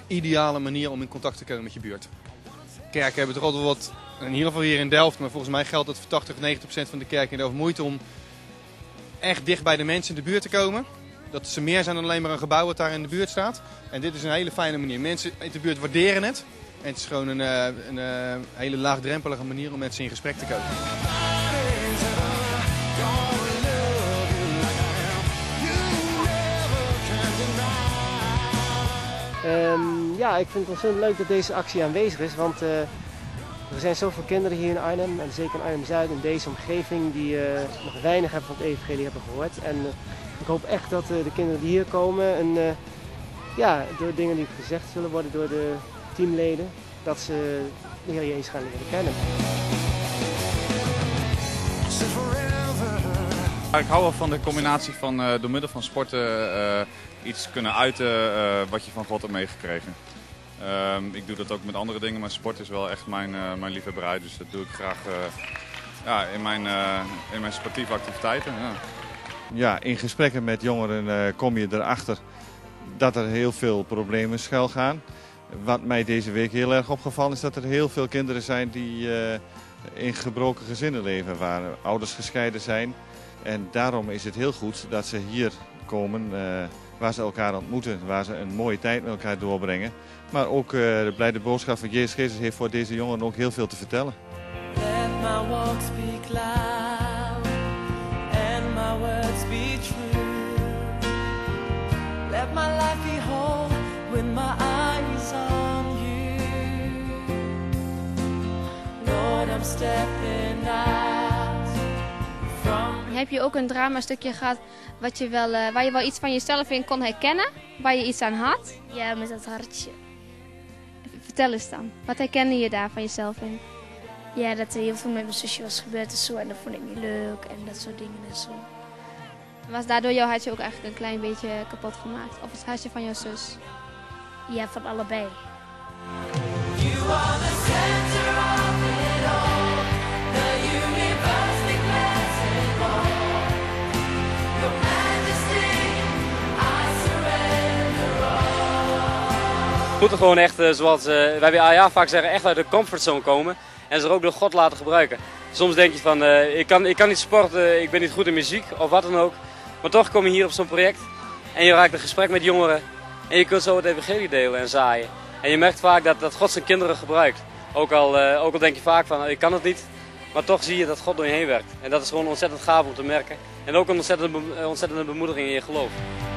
ideale manier om in contact te komen met je buurt. Kerken hebben toch altijd wat, in ieder geval hier in Delft, maar volgens mij geldt dat voor 80-90% van de kerken in Delft, moeite om echt dicht bij de mensen in de buurt te komen. Dat ze meer zijn dan alleen maar een gebouw wat daar in de buurt staat. En dit is een hele fijne manier. Mensen in de buurt waarderen het. En het is gewoon een hele laagdrempelige manier om met ze in gesprek te komen. Ja, ik vind het ontzettend leuk dat deze actie aanwezig is, want er zijn zoveel kinderen hier in Arnhem, en zeker in Arnhem-Zuid, in deze omgeving, die nog weinig hebben van het evangelie hebben gehoord. En ik hoop echt dat de kinderen die hier komen, door dingen die gezegd zullen worden door de teamleden, dat ze de Heer Jezus gaan leren kennen. Ik hou wel van de combinatie van door middel van sporten iets kunnen uiten wat je van God hebt meegekregen. Ik doe dat ook met andere dingen, maar sport is wel echt mijn liefhebberij. Dus dat doe ik graag in mijn sportieve activiteiten. Ja. Ja, in gesprekken met jongeren kom je erachter dat er heel veel problemen schuil gaan. Wat mij deze week heel erg opgevallen is dat er heel veel kinderen zijn die in gebroken gezinnen leven, waar ouders gescheiden zijn. En daarom is het heel goed dat ze hier komen waar ze elkaar ontmoeten, waar ze een mooie tijd met elkaar doorbrengen. Maar ook de blijde boodschap van Jezus Christus heeft voor deze jongeren ook heel veel te vertellen. Let my walk speak loud and my words be true. Let my life be whole with my eyes on you. Lord, I'm stepping out from... Heb je ook een dramastukje gehad waar je wel iets van jezelf in kon herkennen? Waar je iets aan had? Ja, met dat hartje. Vertel eens dan. Wat herkende je daar van jezelf in? Ja, dat er heel veel met mijn zusje was gebeurd en zo. En dat vond ik niet leuk en dat soort dingen en zo. Was daardoor jouw hartje ook eigenlijk een klein beetje kapot gemaakt? Of het hartje van jouw zus? Ja, van allebei. You are the center of it all, the universe declares it all. Your majesty, I surrender all. We moeten gewoon echt, zoals wij bij AJA vaak zeggen, echt uit de comfortzone komen. En zich ook door God laten gebruiken. Soms denk je van, ik kan niet sporten, ik ben niet goed in muziek of wat dan ook. Maar toch kom je hier op zo'n project en je raakt een gesprek met jongeren. En je kunt zo het evangelie delen en zaaien. En je merkt vaak dat God zijn kinderen gebruikt. Ook al denk je vaak van, ik kan het niet. Maar toch zie je dat God door je heen werkt. En dat is gewoon ontzettend gaaf om te merken. En ook een ontzettende bemoediging in je geloof.